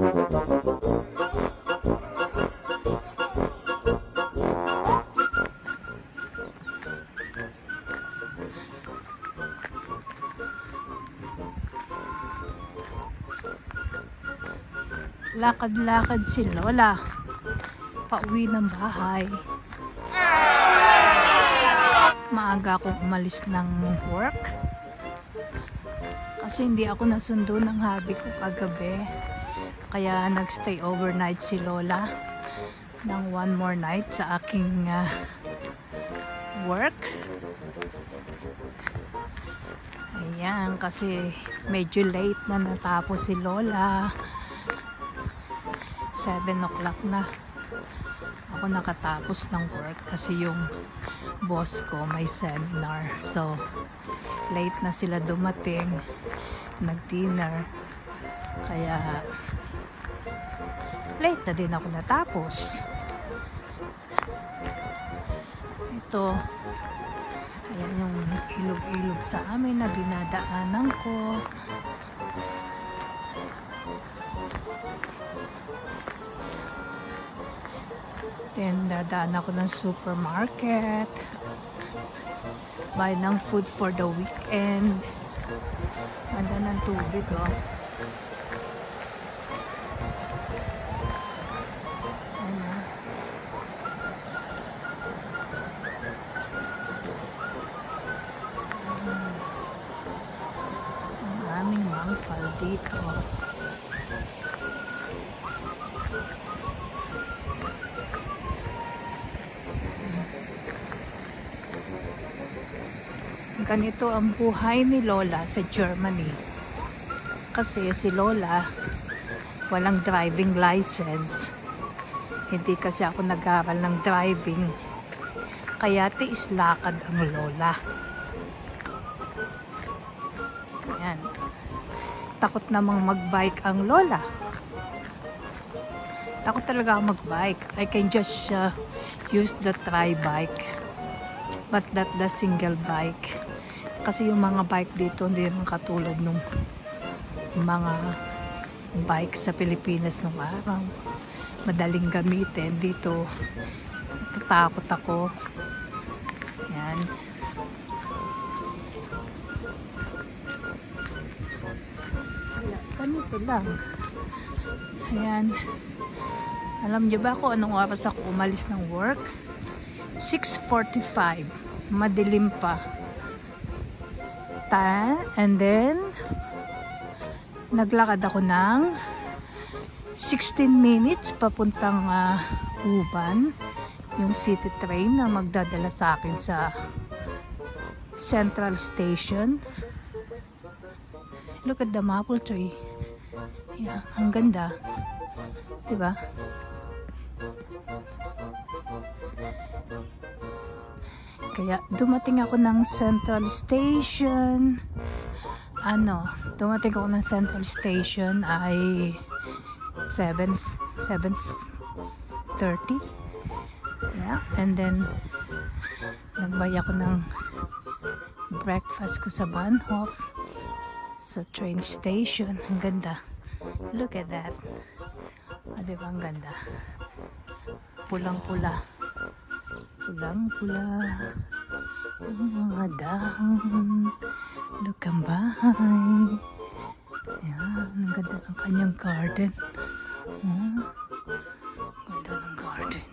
Lakad-lakad si Lola pauwi ng bahay. Maaga akong umalis ng work kasi hindi ako nasundo ng hubby ko kagabi, kaya nagstay overnight si Lola ng one more night sa aking work. Ayan, kasi medyo late na natapos si Lola. 7 o'clock na ako nakatapos ng work kasi yung boss ko may seminar, so late na sila dumating, nag-dinner, kaya late na din ako natapos. Ito, ayan yung ilog-ilog sa amin na dinadaanan ko. Then, dadaan ako ng supermarket. Buy ng food for the weekend. Ganda ng tubig, oh. Ano? Ang aming mangpal dito. Ganito ang buhay ni Lola sa Germany. Kasi si Lola walang driving license. Hindi kasi ako nag-aral ng driving. Kaya tiis lakad ang Lola. Ayan. Takot namang mag-bike ang Lola. Takot talaga mag-bike. I can just use the tri-bike. But not the single bike. Kasi yung mga bike dito hindi naman katulad nung mga bike sa Pilipinas nung araw. Madaling gamitin. Dito natatakot ako. Yan. Ganito lang. Ayan. Alam niyo ba kung anong oras ako umalis ng work? 6:45. Madilim pa. And then naglakad ako ng 16 minutes papuntang Uban, yung city train na magdadala sa akin sa Central Station. Look at the maple tree. Yeah, ang ganda. Diba? Kaya dumating ako ng Central Station. Dumating ako ng Central Station ay 7:30. Yeah, and then nagbay ako ng breakfast ko sa Bahnhof sa train station. Ang ganda. Look at that. Diba ang ganda? Pulang-pula. Pulang-pula ang mga dahon. Look ang bahay. Ayan, ang ganda ng kanyang garden. Ganda ng garden.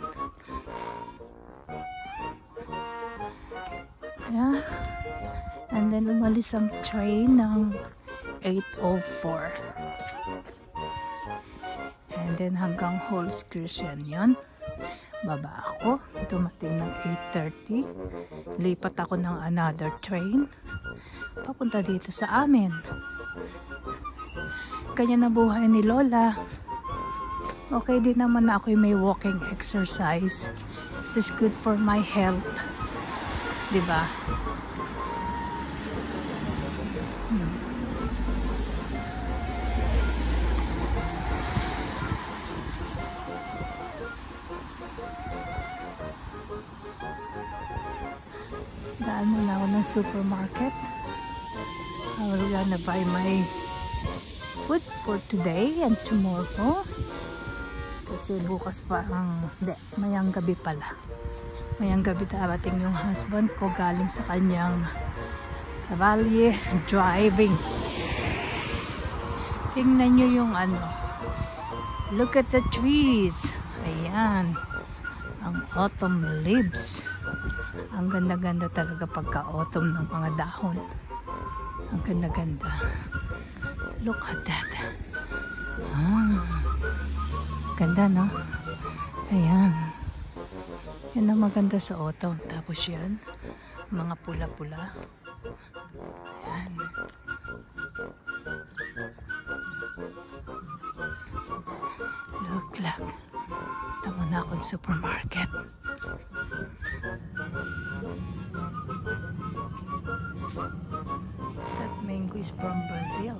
Ayan. And then umalis ang train ng 8:04. And then hanggang Holzkirchen yun. Baba ako, dumating ng 8:30, lipat ako ng another train papunta dito sa amin. Kanya na buhay ni Lola. Okay din naman na ako'y may walking exercise. It's good for my health, diba? Daan muna ako ng supermarket. I will gonna buy my food for today and tomorrow. Kasi bukas pa ang... Hindi, mayang gabi pala. Mayang gabi darating yung husband ko galing sa kanyang rallye driving. Tingnan nyo yung ano. Look at the trees. Ayan. Ang autumn leaves. Ang ganda-ganda talaga pagka-autumn ng mga dahon. Ang ganda-ganda. Look at that. Ganda, no? Ayan. Yan ang maganda sa autumn. Tapos yan, mga pula-pula. Ayan. Look. Tama na akong supermarket. That mango is from Brazil.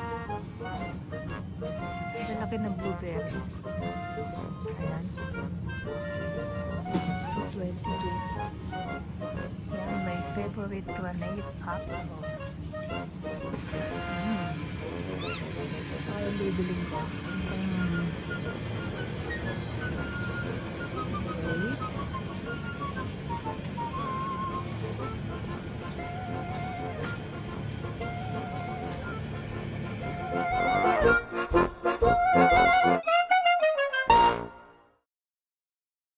Malaki na blueberries. Ayan. 222. Yan, my favorite granate apple. Ito yung bibiling ko.